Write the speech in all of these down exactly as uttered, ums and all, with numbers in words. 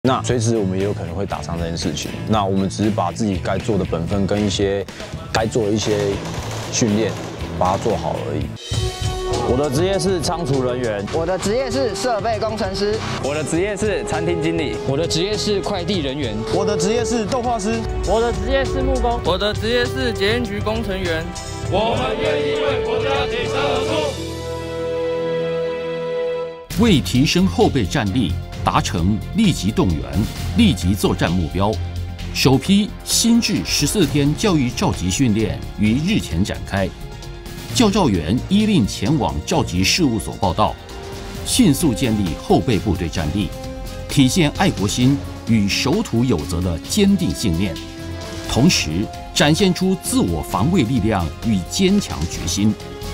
那随时我们也有可能会打伤这件事情。那我们只是把自己该做的本分跟一些该做的一些训练，把它做好而已。我的职业是仓储人员， 我的职业是设备工程师， 我的职业是餐厅经理， 我的职业是快递人员， 我的职业是动画师， 我的职业是木工， 我的职业是捷运局工程员。 我们愿意为国家挺身而出。为提升后备战力，达成立即动员、立即作战目标，首批新制十四天教育召集训练于日前展开。教召员依令前往召集事务所报到，迅速建立后备部队战力，体现爱国心与守土有责的坚定信念，同时展现出自我防卫力量与坚强决心。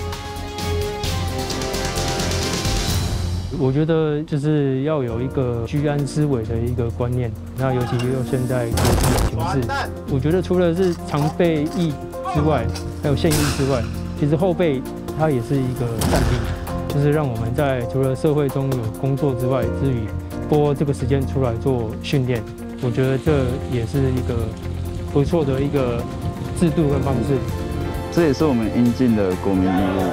我觉得就是要有一个居安思危的一个观念，那尤其又现在国际的形势，我觉得除了是常备役之外，还有现役之外，其实后备它也是一个战力，就是让我们在除了社会中有工作之外，之余拨这个时间出来做训练，我觉得这也是一个不错的一个制度跟方式。 这也是我们应尽的国民义务。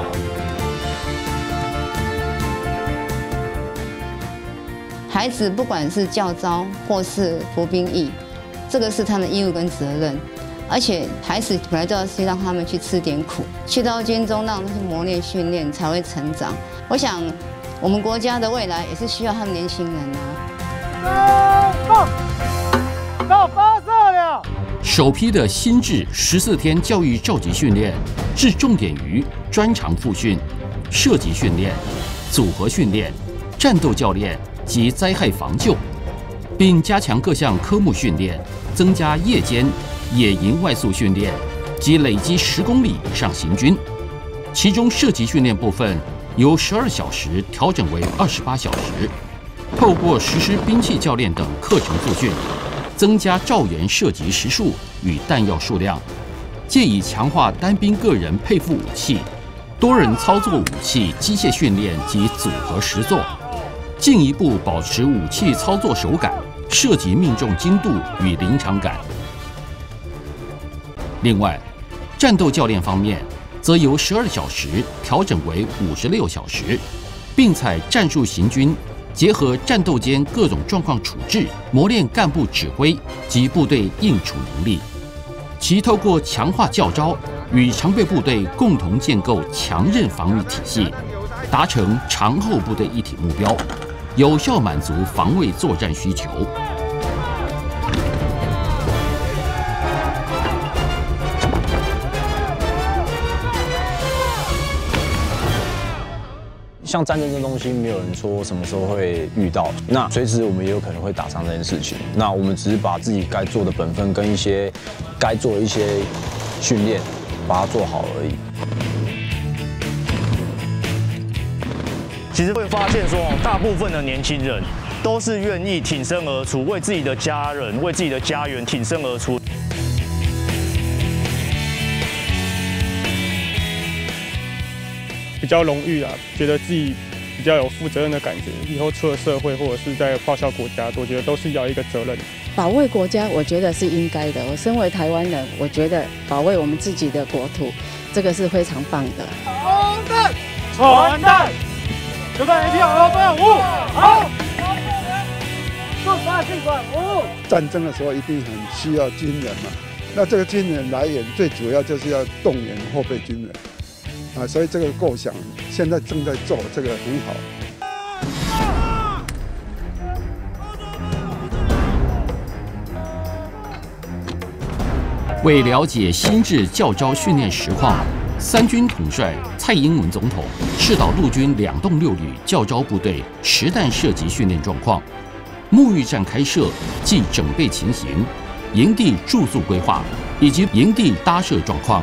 孩子不管是教召或是服兵役，这个是他们的义务跟责任。而且孩子本来就要先让他们去吃点苦，去到军中让他们去磨练训练，才会成长。我想，我们国家的未来也是需要他们年轻人啊。 到到发射了！ 首批的新制十四天教育召集训练，置重点于专长复训、射击训练、组合训练、战斗教练及灾害防救，并加强各项科目训练，增加夜间、野营外宿训练及累积十公里以上行军。其中射击训练部分由十二小时调整为二十八小时，透过实施兵器教练等课程复训，增加召员射击时数与弹药数量，借以强化单兵个人配副武器、多人操作武器机械训练及组合实作，进一步保持武器操作手感、射击命中精度与临场感。另外，战斗教练方面，则由十二小时调整为五十六小时，并采战术行军，结合战斗间各种状况处置，磨练干部指挥及部队应处能力。其透过强化教召，与常备部队共同建构强韧防御体系，达成常后部队一体目标，有效满足防卫作战需求。 像战争这东西，没有人说什么时候会遇到，那随时我们也有可能会打伤这件事情。那我们只是把自己该做的本分跟一些该做的一些训练，把它做好而已。 其实会发现说，大部分的年轻人都是愿意挺身而出，为自己的家人、为自己的家园挺身而出。 比较荣誉啊，觉得自己比较有负责任的感觉。以后出了社会或者是在报效国家，我觉得都是要一个责任。 保卫国家，我觉得是应该的。我身为台湾人，我觉得保卫我们自己的国土，这个是非常棒的。 红弹，传弹，就看一票二分五，好，速发尽管五。 战争的时候一定很需要军人嘛，那这个军人来源最主要就是要动员后备军人。啊，所以这个构想现在正在做，这个很好。 为了解新制教召训练实况，三军统帅蔡英文总统视导陆军两栋六旅教召部队实弹射击训练状况、沐浴站开设及整备情形、营地住宿规划以及营地搭设状况。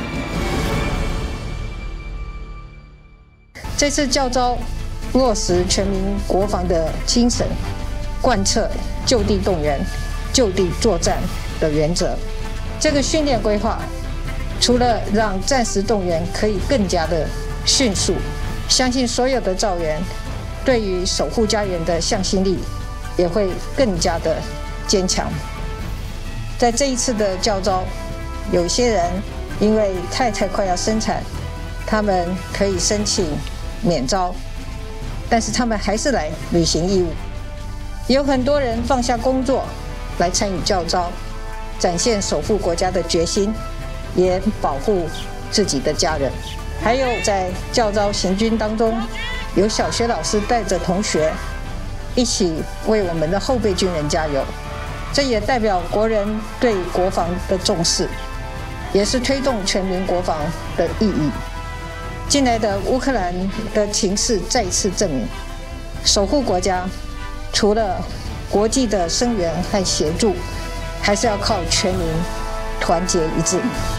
这次教召落实全民国防的精神，贯彻就地动员、就地作战的原则。这个训练规划，除了让战时动员可以更加的迅速，相信所有的召员对于守护家园的向心力也会更加的坚强。在这一次的教召，有些人因为太太快要生产，他们可以申请免召，但是他们还是来履行义务。有很多人放下工作来参与教召，展现守护国家的决心，也保护自己的家人。还有在教召行军当中，有小学老师带着同学一起为我们的后备军人加油，这也代表国人对国防的重视，也是推动全民国防的意义。近来的乌克兰的情势再次证明，守护国家除了国际的声援和协助，还是要靠全民团结一致。